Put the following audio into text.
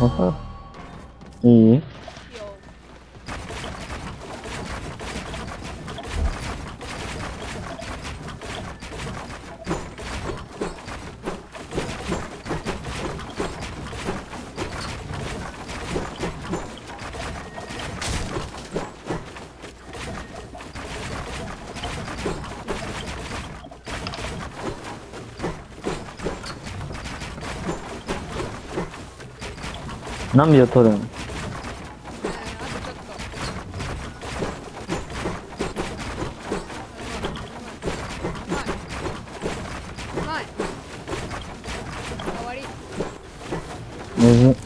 いい？ いいよ。 何秒取るん？ あとちょっと。うまい。終わり。 むずっ。